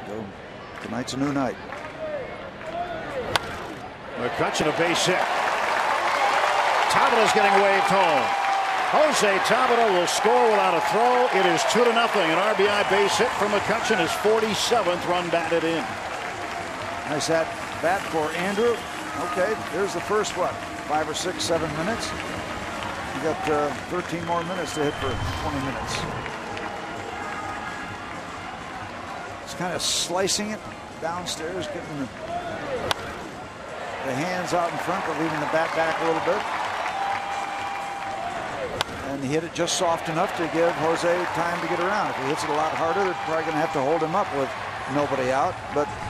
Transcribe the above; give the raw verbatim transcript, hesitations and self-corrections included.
So tonight's a new night. McCutchen a base hit. Tabata's getting waved home. Jose Tabata will score without a throw. It is two to nothing. An R B I base hit from McCutchen, his forty-seventh run batted in. Nice at bat for Andrew. Okay, there's the first what, five or six, seven minutes. You got uh, thirteen more minutes to hit for twenty minutes. It's kind of slicing it downstairs, getting the, the hands out in front, but leaving the bat back a little bit. And he hit it just soft enough to give Jose time to get around. If he hits it a lot harder, they're probably going to have to hold him up with nobody out. But